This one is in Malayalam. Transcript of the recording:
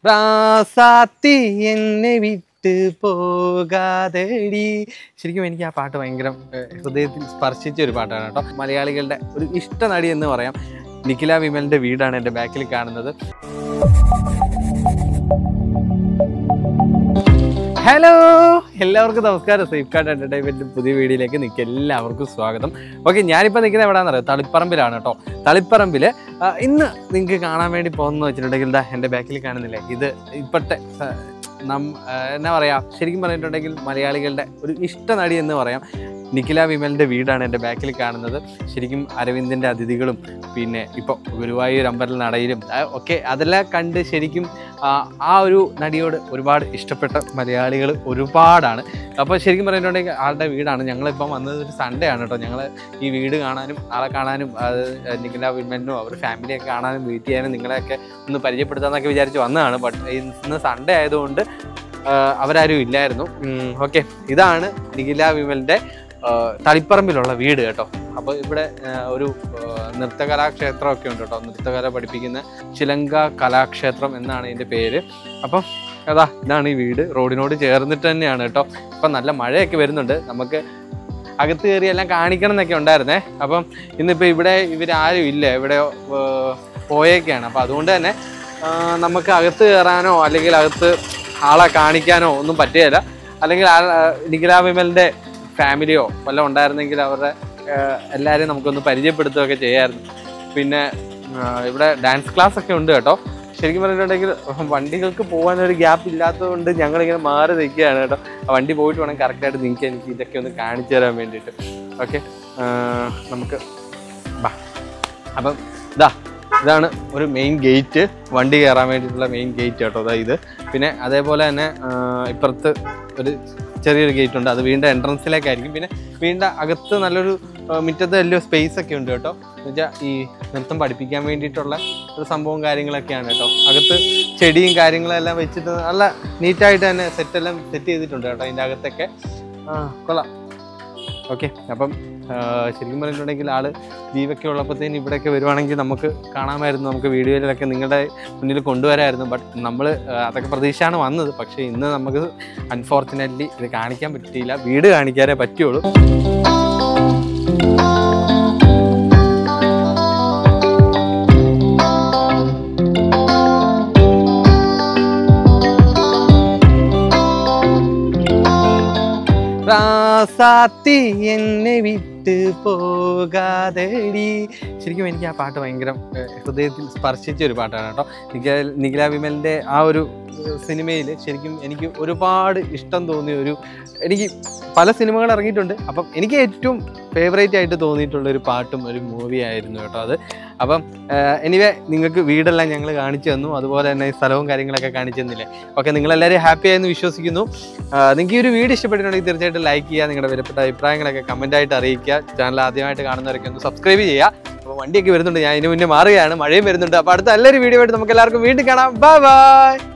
റാസാത്തി എന്നെ വിട്ട് പോകാതെടി. ശരിക്കും എനിക്ക് ആ പാട്ട് ഭയങ്കര ഹൃദയത്തിൽ സ്പർശിച്ച ഒരു പാട്ടാണ് കേട്ടോ. മലയാളികളുടെ ഒരു ഇഷ്ട നടി എന്ന് പറയാം. നിഖില വിമലിൻ്റെ വീടാണ് എൻ്റെ ബാക്കിൽ കാണുന്നത്. ഹലോ, എല്ലാവർക്കും നമസ്കാരം. സേഫ് ഗാർഡ് എൻ്റർടൈൻമെൻറ്റ് പുതിയ വീഡിയോയിലേക്ക് എല്ലാവർക്കും സ്വാഗതം. ഓക്കെ, ഞാനിപ്പോൾ നിൽക്കുന്നത് എവിടെയാണെന്ന് അറിയാം, തളിപ്പറമ്പിലാണ് കേട്ടോ. തളിപ്പറമ്പിൽ ഇന്ന് നിങ്ങൾക്ക് കാണാൻ വേണ്ടി പോകുന്നത് വെച്ചിട്ടുണ്ടെങ്കിൽ എൻ്റെ ബാക്കിൽ കാണുന്നില്ലേ, ഇത് ഇപ്പോഴത്തെ എന്നാ പറയുക, ശരിക്കും പറഞ്ഞിട്ടുണ്ടെങ്കിൽ മലയാളികളുടെ ഒരു ഇഷ്ട നടി എന്ന് പറയാം. നിഖില വിമലിൻ്റെ വീടാണ് എൻ്റെ ബാക്കിൽ കാണുന്നത്. ശരിക്കും അരവിന്ദിൻ്റെ അതിഥികളും പിന്നെ ഇപ്പോൾ ഗുരുവായൂർ അമ്പലം നടയിലും ഒക്കെ അതെല്ലാം കണ്ട് ശരിക്കും ആ ഒരു നടിയോട് ഒരുപാട് ഇഷ്ടപ്പെട്ട മലയാളികൾ ഒരുപാടാണ്. അപ്പോൾ ശരിക്കും പറഞ്ഞിട്ടുണ്ടെങ്കിൽ ആളുടെ വീടാണ്. ഞങ്ങളിപ്പം വന്നത് ഒരു സൺഡേ ആണ് കേട്ടോ. ഞങ്ങൾ ഈ വീട് കാണാനും ആളെ കാണാനും നിഖില വിമലിനും അവർ ഫാമിലിയൊക്കെ കാണാനും വെയിറ്റ് ചെയ്യാനും നിങ്ങളെയൊക്കെ ഒന്ന് പരിചയപ്പെടുത്താമെന്നൊക്കെ വിചാരിച്ച് വന്നതാണ്. ബട്ട് ഇന്ന് സൺഡേ ആയതുകൊണ്ട് അവരാരും ഇല്ലായിരുന്നു. ഓക്കെ, ഇതാണ് നിഖില വിമലിൻ്റെ തളിപ്പറമ്പിലുള്ള വീട് കേട്ടോ. അപ്പോൾ ഇവിടെ ഒരു നൃത്തകലാക്ഷേത്രമൊക്കെ ഉണ്ട് കേട്ടോ. നൃത്തകല പഠിപ്പിക്കുന്ന ചിലങ്ക കലാക്ഷേത്രം എന്നാണ് ഇതിൻ്റെ പേര്. അപ്പം ഇതാണ് ഈ വീട്. റോഡിനോട് ചേർന്നിട്ട് തന്നെയാണ് കേട്ടോ. അപ്പം നല്ല മഴയൊക്കെ വരുന്നുണ്ട്. നമുക്ക് അകത്ത് കയറി എല്ലാം കാണിക്കണം എന്നൊക്കെ ഉണ്ടായിരുന്നേ. അപ്പം ഇന്നിപ്പോൾ ഇവിടെ ഇവരാരും ഇല്ല, ഇവിടെ പോയേക്കാണ്. അപ്പം അതുകൊണ്ട് തന്നെ നമുക്ക് അകത്ത് കയറാനോ അല്ലെങ്കിൽ അകത്ത് ആളെ കാണിക്കാനോ ഒന്നും പറ്റുകയില്ല. അല്ലെങ്കിൽ നിഖില വിമലിൻ്റെ ഫാമിലിയോ വല്ലതും ഉണ്ടായിരുന്നെങ്കിൽ അവരുടെ എല്ലാവരെയും നമുക്കൊന്ന് പരിചയപ്പെടുത്തുകയൊക്കെ ചെയ്യാമായിരുന്നു. പിന്നെ ഇവിടെ ഡാൻസ് ക്ലാസ് ഒക്കെ ഉണ്ട് കേട്ടോ. ശരിക്കും പറഞ്ഞിട്ടുണ്ടെങ്കിൽ വണ്ടികൾക്ക് പോകാനൊരു ഗ്യാപ്പ് ഇല്ലാത്തതുകൊണ്ട് ഞങ്ങളിങ്ങനെ മാറി നിൽക്കുകയാണ് കേട്ടോ. വണ്ടി പോയിട്ട് വേണം കറക്റ്റായിട്ട് നിങ്ങൾക്ക് എനിക്ക് ഇതൊക്കെ ഒന്ന് കാണിച്ചു തരാൻ വേണ്ടിയിട്ട്. ഓക്കെ, നമുക്ക് അപ്പം ഇതാണ് ഒരു മെയിൻ ഗേറ്റ്, വണ്ടി കയറാൻ വേണ്ടിയിട്ടുള്ള മെയിൻ ഗേറ്റ് കേട്ടോ. ഇത് പിന്നെ അതേപോലെ തന്നെ ഇപ്പുറത്ത് ഒരു ചെറിയൊരു ഗേറ്റ് ഉണ്ട്. അത് വീണ്ടും എൻട്രൻസിലേക്കായിരിക്കും. പിന്നെ വീണ്ടും അകത്ത് നല്ലൊരു മുറ്റത്ത് വലിയ സ്പേസ് ഒക്കെ ഉണ്ട് കേട്ടോ. എന്നുവെച്ചാൽ ഈ നൃത്തം പഠിപ്പിക്കാൻ വേണ്ടിയിട്ടുള്ള ഒരു സംഭവം കാര്യങ്ങളൊക്കെയാണ് കേട്ടോ. അകത്ത് ചെടിയും കാര്യങ്ങളെല്ലാം വെച്ചിട്ട് നല്ല നീറ്റായിട്ട് തന്നെ സെറ്റ് ചെയ്തിട്ടുണ്ട് കേട്ടോ അതിൻ്റെ അകത്തൊക്കെ. കൊള്ളാം. ഓക്കെ, അപ്പം ശരിക്കും പറഞ്ഞിട്ടുണ്ടെങ്കിൽ ആൾ ജീവൊക്കെ ഉള്ളപ്പോഴത്തേന് ഇവിടെയൊക്കെ വരുവാണെങ്കിൽ നമുക്ക് കാണാമായിരുന്നു, നമുക്ക് വീഡിയോയിലൊക്കെ നിങ്ങളുടെ മുന്നിൽ കൊണ്ടുവരാമായിരുന്നു. ബട്ട് നമ്മൾ അതൊക്കെ പ്രതീക്ഷയാണ് വന്നത്. പക്ഷേ ഇന്ന് നമുക്ക് അൺഫോർച്ചുനേറ്റ്ലി ഇത് കാണിക്കാൻ പറ്റിയില്ല. വീട് കാണിക്കാനേ പറ്റുള്ളൂ. റാസാത്തി എന്നെ വിട്ട് പോകാതെടി. ശരിക്കും എനിക്ക് ആ പാട്ട് ഭയങ്കര ഹൃദയത്തിൽ സ്പർശിച്ച ഒരു പാട്ടാണ് കേട്ടോ. നിഖില വിമലിൻ്റെ ആ ഒരു സിനിമയിൽ ശരിക്കും എനിക്ക് ഒരുപാട് ഇഷ്ടം തോന്നിയ എനിക്ക് പല സിനിമകൾ ഇറങ്ങിയിട്ടുണ്ട്. അപ്പം എനിക്ക് ഏറ്റവും ഫേവറേറ്റ് ആയിട്ട് തോന്നിയിട്ടുള്ളൊരു പാട്ടും ഒരു മൂവി ആയിരുന്നു കേട്ടോ അത്. അപ്പം എനിവേ നിങ്ങൾക്ക് വീടെല്ലാം ഞങ്ങൾ കാണിച്ചു തന്നു, അതുപോലെ തന്നെ സ്ഥലവും കാര്യങ്ങളൊക്കെ കാണിച്ചു തന്നില്ലേ. ഓക്കെ, നിങ്ങളെല്ലാവരും ഹാപ്പി ആയെന്ന് വിശ്വസിക്കുന്നു. നിങ്ങൾക്ക് ഈ ഒരു വീഡിയോ ഇഷ്ടപ്പെട്ടിട്ടുണ്ടെങ്കിൽ തീർച്ചയായിട്ടും ലൈക്ക് ചെയ്യുക, നിങ്ങളുടെ വിലപ്പെട്ട അഭിപ്രായങ്ങളൊക്കെ കമൻറ്റായിട്ട് അറിയിക്കുക. ചാനൽ ആദ്യമായിട്ട് കാണുന്നവരൊക്കെ ഒന്ന് സബ്സ്ക്രൈബ് ചെയ്യുക. അപ്പോൾ വണ്ടിയൊക്കെ വരുന്നുണ്ട്, ഞാൻ ഇതിന് മുന്നേ മാറുകയാണ്, മഴയും വരുന്നുണ്ട്. അപ്പോൾ അടുത്ത നല്ലൊരു വീഡിയോ ആയിട്ട് നമുക്ക് എല്ലാവർക്കും വീണ്ടും കാണാം. Bye by.